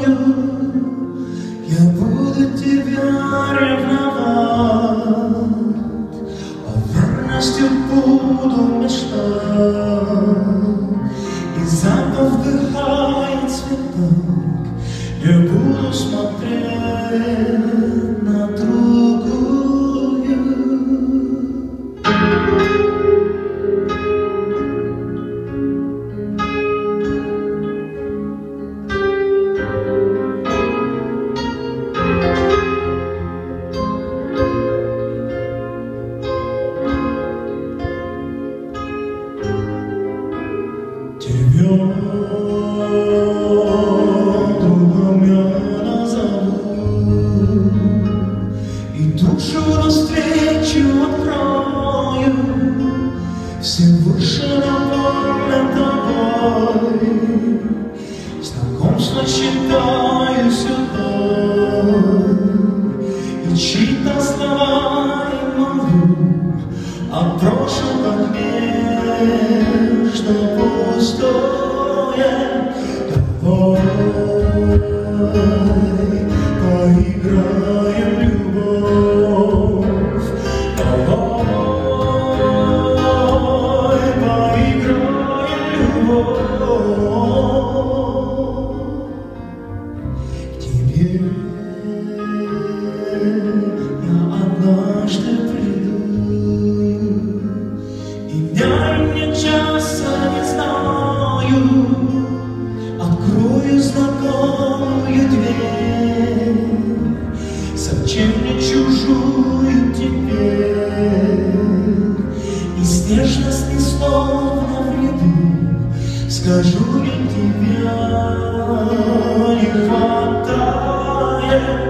я буду тебя ревновать, о верности буду мечтать, и запах вдыхает цветок, я буду смотреть на другую. Тебя другом я назову, и душу навстречу открою, Всевышнего перед тобой. Знакомство считаю сюда, и чьи-то слова и молву о прошлом как нежно пустое. Давай поиграем в любовь, давай поиграем в любовь. К тебе я однажды приду, и дня и мне часа не знаю, открою знакомую дверь, совсем не чужую теперь, и с нежностью словно в ряду скажу, я тебя не хватает.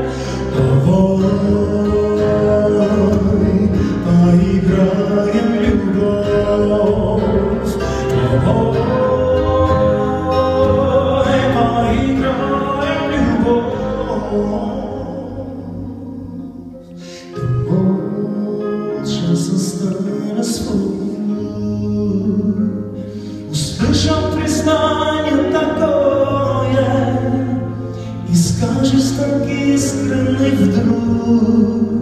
Давай поиграем в любовь, давай поиграем в любовь. Ты молча состана свою, услышал признание такое, и скажешь так искренне вдруг: